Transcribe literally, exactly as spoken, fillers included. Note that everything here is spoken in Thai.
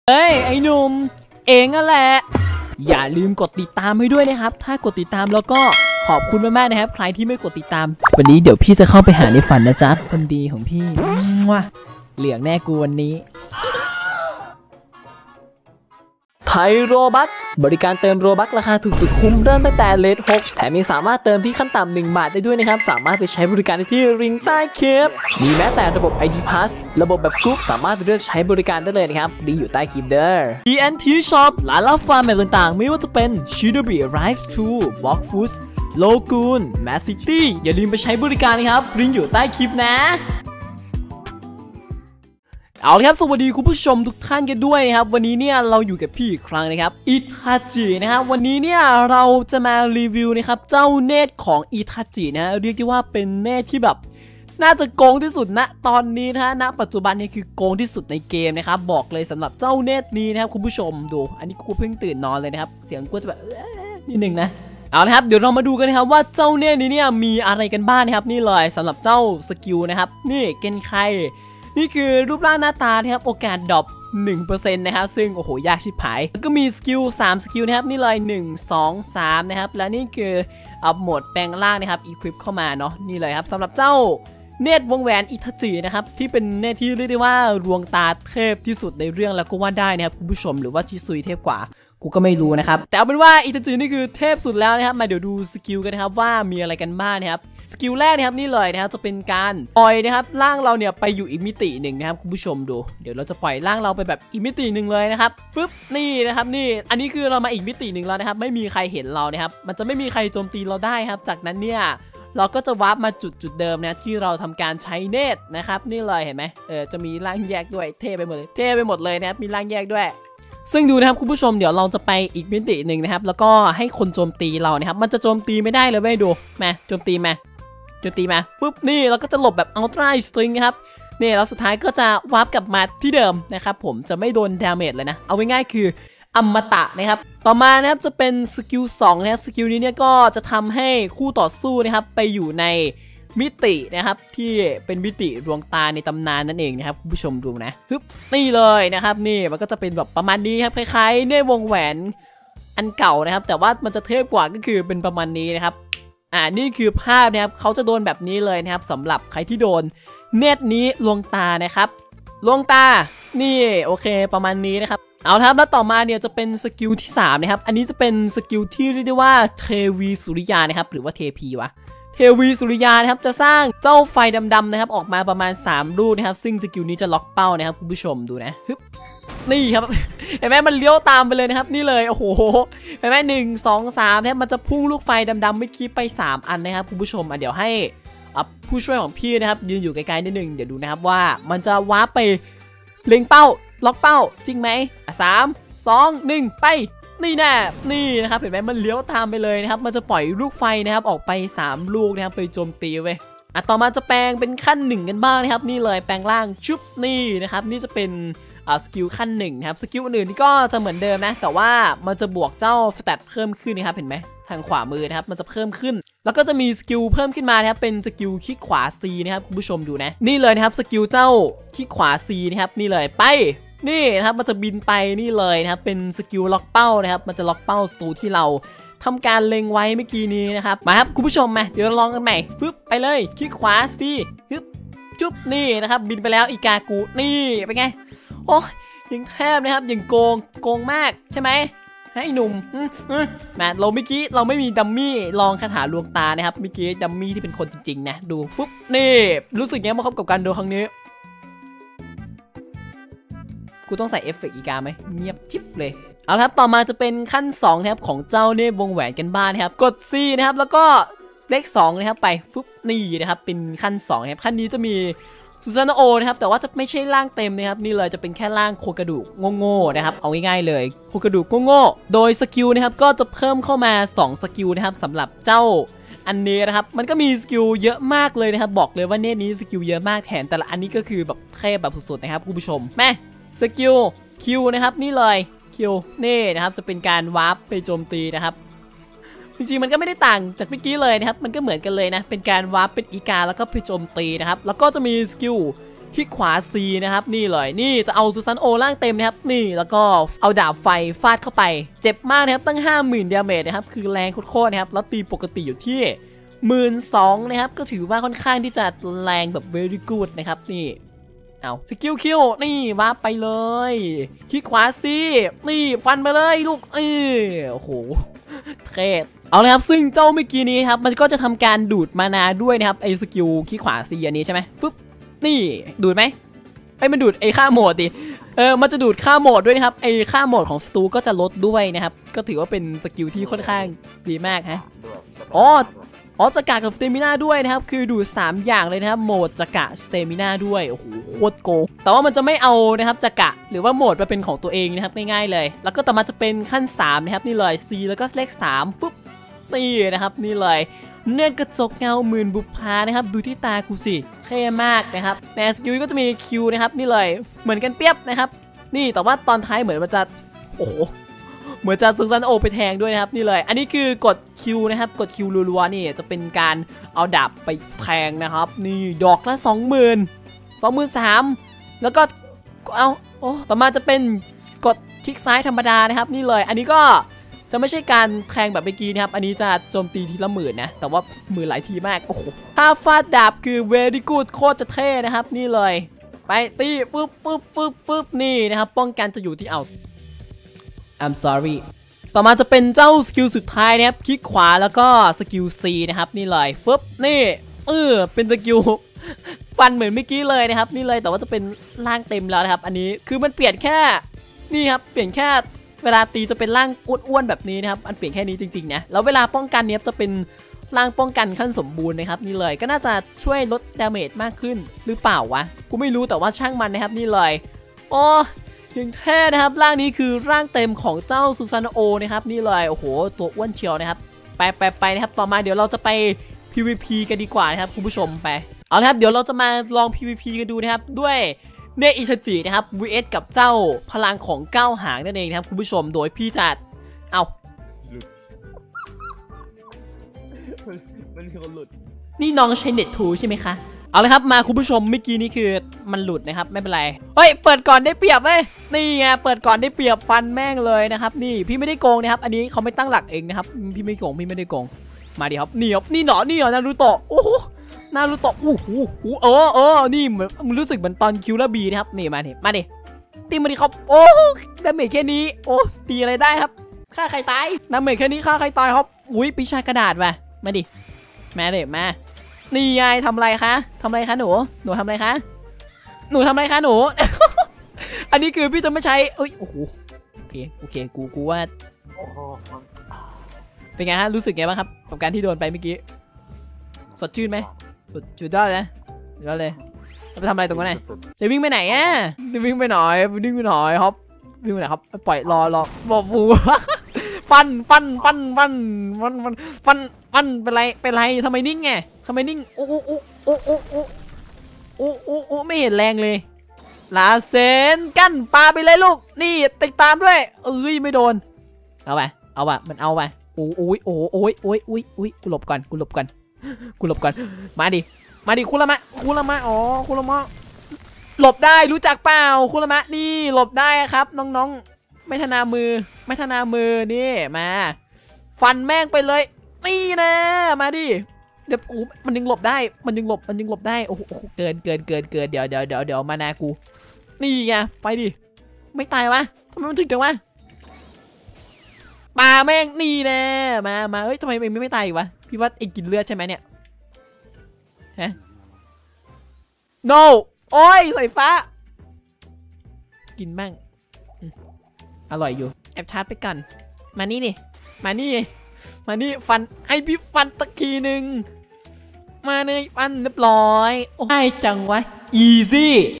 เฮ้ยไอ้หนุ่มเองนั่นแหละอย่าลืมกดติดตามให้ด้วยนะครับถ้ากดติดตามแล้วก็ขอบคุณมากๆนะครับใครที่ไม่กดติดตามวันนี้เดี๋ยวพี่จะเข้าไปหาในฝันนะจ๊ะคนดีของพี่ว้าเหลืองแน่กูวันนี้ไทยโรบัคบริการเติมโรบัคราคาถูกสุดคุ้มเริ่มตั้งแต่เลทหกแถมยังสามารถเติมที่ขั้นต่ำหนึ่งบาทได้ด้วยนะครับสามารถไปใช้บริการที่ลิงก์ใต้คลิปมีแม้แต่ระบบ ไอ ดี Pass ระบบแบบกรุ๊ปสามารถเลือกใช้บริการได้เลยนะครับลิงก์อยู่ใต้คลิปเด้อ ที เอ็น ที Shop ร้านรับฟาร์มแบบต่างๆไม่ว่าจะเป็น Shinobi Rise True Block Foods Logoon Mad City อย่าลืมไปใช้บริการนะครับลิงก์อยู่ใต้คลิปนะเอาละครับสวัสดีคุณผู้ชมทุกท่านกันด้วยนะครับวันนี้เนี่ยเราอยู่กับพี่อีกครั้งนะครับอิทาจินะครับวันนี้เนี่ยเราจะมารีวิวนะครับเจ้าเนตของอิทาจินะฮะเรียกได้ว่าเป็นเนตที่แบบน่าจะโกงที่สุดณตอนนี้นะฮะณปัจจุบันนี้คือโกงที่สุดในเกมนะครับบอกเลยสำหรับเจ้าเนตนี้นะครับคุณผู้ชมดูอันนี้กูเพิ่งตื่นนอนเลยนะครับเสียงกูจะแบบนิดนึงนะเอาละครับเดี๋ยวเรามาดูกันนะครับว่าเจ้าเนตนี้เนี่ยมีอะไรกันบ้างนะครับนี่เลยสำหรับเจ้าสกิลนะครับนี่เกนไคนี่คือรูปร่างหน้าตานะครับโอกาสดรอป หนึ่งเปอร์เซ็นต์ นะครับซึ่งโอ้โหยากชิบหายแล้วก็มีสกิลสามสกิลนะครับนี่เลยหนึ่ง สอง สามนะครับและนี่คืออัพโหมดแปลงร่างนะครับอีควิปเข้ามาเนาะนี่เลยครับสำหรับเจ้าเนตวงแหวนอิทาจินะครับที่เป็นเนตที่เรียกได้ว่าดวงตาเทพที่สุดในเรื่องแล้วก็ว่าได้นะครับคุณผู้ชมหรือว่าชิซุยเทพกว่ากูก็ไม่รู้นะครับแต่เอาเป็นว่าอิทาจินี่คือเทพสุดแล้วนะครับมาเดี๋ยวดูสกิลกันนะครับว่ามีอะไรกันบ้างนะครับสกิลแรกนะครับนี่เลยนะครับจะเป็นการปล่อยนะครับร่างเราเนี่ยไปอยู่อีกมิติหนึ่งนะครับคุณผู้ชมดูเดี๋ยวเราจะปล่อยร่างเราไปแบบอีกมิติหนึ่งเลยนะครับฟึบนี่นะครับนี่อันนี้คือเรามาอีกมิติหนึ่งแล้วนะครับไม่มีใครเห็นเรานะครับมันจะไม่มีใครโจมตีเราได้ครับจากนั้นเนี่ยเราก็จะวาร์ปมาจุดจุดเดิมนะที่เราทำการใช้เนตนะครับนี่เลยเห็นไหมเออจะมีร่างแยกด้วยเท่ไปหมดเลยเท่ไปหมดเลยนะครับมีร่างแยกด้วยซึ่งดูนะครับคุณผู้ชมเดี๋ยวเราจะไปอีกมิติหนึ่งนะครับแล้วก็ให้คนโจมตีเรานะครับมันจะโจมตีไม่ได้เลยไม่ดูมาโจมตีมาโจมตีมาฟึบนี่เราก็จะหลบแบบอัลตร้าสตริงครับนี่แล้วสุดท้ายก็จะวาร์ปกลับมาที่เดิมนะครับผมจะไม่โดนดาเมจเลยนะเอาง่ายๆคืออมตะนะครับต่อมานะครับจะเป็นสกิลสองนะครับสกิลนี้เนี่ยก็จะทำให้คู่ต่อสู้นะครับไปอยู่ในมิตินะครับที่เป็นมิติดวงตาในตำนานนั่นเองนะครับคุณผู้ชมดูนะฮึบนี่เลยนะครับนี่มันก็จะเป็นแบบประมาณนี้ครับคล้ายๆในวงแหวนอันเก่านะครับแต่ว่ามันจะเทพกว่าก็คือเป็นประมาณนี้นะครับอ่านี่คือภาพนะครับเขาจะโดนแบบนี้เลยนะครับสำหรับใครที่โดนเนตนี้ลวงตานะครับลวงตานี่โอเคประมาณนี้นะครับเอาครับแล้วต่อมาเนี่ยจะเป็นสกิลที่สามนะครับอันนี้จะเป็นสกิลที่เรียกได้ว่าเทวีสุริยานะครับหรือว่าเทพีวะเทวีสุริยานะครับจะสร้างเจ้าไฟดำๆนะครับออกมาประมาณสามลูกนะครับซึ่งสกิลนี้จะล็อกเป้านะครับคุณผู้ชมดูนะฮึบนี่ครับเห็นไหมมันเลี้ยวตามไปเลยนะครับนี่เลยโอ้โหเห็นไหมหนึ่งสองสามนะครับมันจะพุ่งลูกไฟดำๆไม่คิดไปสามอันนะครับคุณผู้ชมอ่ะเดี๋ยวให้ผู้ช่วยของพี่นะครับยืนอยู่ไกลๆนิดนึงเดี๋ยวดูนะครับว่ามันจะวาร์ปไปเล็งเป้าล็อกเป้าจริงไหมสามสองหนึ่งไปนี่แน่นี่นะครับเห็นไหมมันเลี้ยวตามไปเลยนะครับมันจะปล่อยลูกไฟนะครับออกไปสามลูกนะครับไปโจมตีเว้ยอ่ะต่อมาจะแปลงเป็นขั้นหนึ่งกันบ้างนะครับนี่เลยแปลงร่างชุบนี่นะครับนี่จะเป็นอ่าสกิลขั้นหนึ่งนะครับสกิลอื่นๆนี่ก็จะเหมือนเดิมนะแต่ว่ามันจะบวกเจ้าสเตตเพิ่มขึ้นนะครับเห็นไหมทางขวามือนะครับมันจะเพิ่มขึ้นแล้วก็จะมีสกิลเพิ่มขึ้นมานะครับเป็นสกิลคลิกขวา C นะครับคุณผู้ชมดูนะนี่เลยนะครับสกิลเจ้าคลิกขวา C นะครับนี่เลยไปนี่นะครับมันจะบินไปนี่เลยนะครับเป็นสกิลล็อกเป้านะครับมันจะล็อกเป้าศัตรูที่เราทำการเล็งไว้เมื่อกี้นี้นะครับมาครับคุณผู้ชมมาเดี๋ยวลองกันใหม่ฟึบไปเลยคลิกขวา C ฮึบจุ๊บนี่นะครับบินไปแล้วอีกากูนี่เป็นไงโอ้ยังแทบนะครับยังโกงโกงมากใช่ไหมให้หนุ่มมาเราเมื่อกี้เราไม่มีดัมมี่ลองคาถาลวงตานะครับเมื่อกี้ดัมมี่ที่เป็นคนจริงๆนะดูฟึบนี่รู้สึกยังไงบ้างครับกับการดูครั้งนี้กูต้องใส่เอฟเฟกต์อีกาไหมเงียบจิ๊บเลยเอาครับต่อมาจะเป็นขั้นสองนะครับของเจ้าเนตวงแหวนกันบ้านนะครับกด C นะครับแล้วก็เลขสองนะครับไปฟึบนี่นะครับเป็นขั้นสองนะครับขั้นนี้จะมีซูซานโอนะครับแต่ว่าจะไม่ใช่ร่างเต็มนะครับนี่เลยจะเป็นแค่ร่างโคกระดูกโง่ๆนะครับเอาง่ายๆเลยโคกระดูกโง่ๆโดยสกิลนะครับก็จะเพิ่มเข้ามาสองสกิลนะครับสำหรับเจ้าอันนี้นะครับมันก็มีสกิลเยอะมากเลยนะครับบอกเลยว่าเนตนี้สกิลเยอะมากแถมแต่ละอันนี้ก็คือแบบเทพแบบสุดๆนะครับคุณผู้ชมแม่สกิลคิวนะครับนี่เลยคิวนี่นะครับจะเป็นการวาร์ปไปโจมตีนะครับจริงๆมันก็ไม่ได้ต่างจากเมื่อกี้เลยนะครับมันก็เหมือนกันเลยนะเป็นการวาร์ปเป็นอีกาแล้วก็ไปโจมตีนะครับแล้วก็จะมีสกิลคลิกขวา C นะครับนี่เลยนี่จะเอาซูซานโอร่างเต็มนะครับนี่แล้วก็เอาดาบไฟฟาดเข้าไปเจ็บมากนะครับตั้ง ห้าหมื่น ดาเมจนะครับคือแรงโคตรๆนะครับแล้วตีปกติอยู่ที่หมื่นสองนะครับก็ถือว่าค่อนข้างที่จะแรงแบบ very good นะครับนี่เอาสกิลคิวนี่วาร์ปไปเลยคลิกขวา C นี่ฟันไปเลยลูกเออโอ้โหเท่เอาเลยครับซึ่งเจ้าเมื่อกี้นี้ครับมันก็จะทำการดูดมานาด้วยนะครับไอ้สกิลคลิกขวา C อันนี้ใช่ไหมฟึบนี่ดูดไหมไอ้มันดูดไอ้ค่าโหมดดิเออมันจะดูดค่าโหมดด้วยนะครับไอ้ค่าโหมดของสตูก็จะลดด้วยนะครับก็ถือว่าเป็นสกิลที่ค่อนข้างดีมากฮะอ๋ออ๋อจักระกับสเตมิน่าด้วยนะครับคือดูดสามอย่างเลยนะครับโหมดจักระสเตมิน่าด้วยโอ้โหโคตรโกงแต่ว่ามันจะไม่เอานะครับจักระหรือว่าโหมดมาเป็นของตัวเองนะครับง่ายๆเลยแล้วก็ต่อมาจะเป็นขั้นสามนะครับนี่เลย C แล้วก็เลขสามปุ๊บนี่นะครับนี่เลยเนื่อนกระจกเงาหมื่นบุพานะครับดูที่ตากูสิเท่มากนะครับในสกิลก็จะมีคิวนะครับนี่เลยเหมือนกันเปียบนะครับนี่แต่ว่าตอนท้ายเหมือนมันจะโอ้โหเหมือนจะซึงซันโอไปแทงด้วยนะครับนี่เลยอันนี้คือกดคิวนะครับกดคิวรัวๆนี่จะเป็นการเอาดาบไปแทงนะครับนี่ดอกละสองหมื่นสองหมื่นสามแล้วก็เอาโอ้ต่อมาจะเป็นกดคลิกซ้ายธรรมดานะครับนี่เลยอันนี้ก็จะไม่ใช่การแทงแบบเมื่อกี้นะครับอันนี้จะโจมตีทีละหมื่นนะแต่ว่าหมื่นหลายทีมากโอ้โหถ้าฟาดดาบคือ very good โคตรจะเท่นะครับนี่เลยไปตีฟึบฟึบฟึบฟึบนี่นะครับป้องกันจะอยู่ที่เอา I'm sorry ต่อมาจะเป็นเจ้าสกิลสุดท้ายนะครับคลิกขวาแล้วก็สกิล C นะครับนี่เลยฟึบนี่เออเป็นสกิลฟันเหมือนเมื่อกี้เลยนะครับนี่เลยแต่ว่าจะเป็นร่างเต็มแล้วนะครับอันนี้คือมันเปลี่ยนแค่นี่ครับเปลี่ยนแค่เวลาตีจะเป็นร่างอ้วนๆแบบนี้นะครับมันเปลี่ยนแค่นี้จริงๆนะแล้วเวลาป้องกันเนี้ยจะเป็นร่างป้องกันขั้นสมบูรณ์นะครับนี่เลยก็น่าจะช่วยลดดาเมจมากขึ้นหรือเปล่าวะกูไม่รู้แต่ว่าช่างมันนะครับนี่เลยโอ้ยังแท้นะครับร่างนี้คือร่างเต็มของเจ้าซูซานโอนะครับนี่เลยโอ้โหตัวอ้วนเชียวนะครับไปไปไปนะครับต่อมาเดี๋ยวเราจะไป พี วี พี กันดีกว่านะครับคุณผู้ชมไปเอาละครับเดี๋ยวเราจะมาลอง พี วี พี กันดูนะครับด้วยเนอิชาจินะครับ วี เอส กับเจ้าพลังของเก้าหางนั่นเองนะครับคุณผู้ชมโดยพี่จัดเอามันมีคนหลุดนี่น้องใช้เน็ตทูใช่ไหมคะเอาเลยครับมาคุณผู้ชมเมื่อกี้นี้คือมันหลุดนะครับไม่เป็นไรเฮ้ยเปิดก่อนได้เปรียบเว้ยนี่ไงเปิดก่อนได้เปรียบฟันแม่งเลยนะครับนี่พี่ไม่ได้โกงนะครับอันนี้เขาไม่ตั้งหลักเองนะครับพี่ไม่โกงพี่ไม่ได้โกงมาดิครับนี่ครับนี่หนอนี่หนอนารูโตะโอ้โหนารูโตะอู้หูเออเออนี่เหมือนมันรู้สึกเหมือนตอนคิวเลอร์บีนะครับนี่มาดิมาดิตีมาดิครับโอ้ดาเมจแค่นี้โอ้ตีอะไรได้ครับฆ่าใครตายดาเมจแค่นี้ฆ่าใครตายครับอุ้ยปีชากระดาษว่ะมาดิมาดิมานี่ไงทำอะไรคะทำอะไรคะหนูหนูทำอะไรคะหนูทำอะไรคะหนู อันนี้คือพี่จะไม่ใช้เอ้ยโอ้โหโอเคโอเคกูกูว่าเป็นไงฮะรู้สึกไงบ้างครับกับการที่โดนไปเมื่อกี้สดชื่นไหมสดชื่นได้นะได้เลยจะไปทำอะไรตรงนั้นไงจะวิ่งไปไหนอ่ะจะวิ่งไปหน่อยวิ่งไปหน่อยครับวิ่งไปไหนครับปล่อยรอรอบอกฟูฟันฟันฟันฟันฟันฟันฟันฟันเป็นไรเป็นไรทำไมนิ่งไงทำไมนิ่งโอ้โอ้โอ้โอ้โอ้โอ้โอ้โอ้โอ้ไม่เห็นแรงเลยลาเซนกั้นปลาไปเลยลูกนี่ติดตามด้วยเอ้ยไม่โดนเอาไปเอาไปมันเอาไปโอ้โอ้ยโอ้โอ้ยโอ้ยโอ้ยโอ้ยกูหลบก่อนกูหลบก่อนกูหลบก่อนมาดิมาดิคุละมะคุละมะอ๋อคุละมะหลบได้รู้จักเปล่าคุละมะนี่หลบได้ครับน้องๆไม่ถนามือไม่ถนามือนี่มาฟันแม่งไปเลยนี่นะมาดิเดี๋ยวโอ้มันยังหลบได้มันยังหลบมันยังหลบได้โอ้โหเกินเกินเกินเกินเดี๋ยวเดี๋ยวเดี๋ยวเดี๋ยวมานากูนี่ไงไปดิไม่ตายวะทำไมมันถึงจังวะปลาแม่งนี่แน่มามาเอ้ยทำไมเองไม่ตายอีกวะพี่ว่าเองกินเลือดใช่ไหมเนี่ยฮะ no โอ้ยสายฟ้ากินบ้างอร่อยอยู่แอบชาร์จไปกันมานี่นี่มานี่มานี่ฟันให้พี่ฟันตะทีหนึ่งมาเลยฟันเรียบร้อยโอ้ยจังวะ easy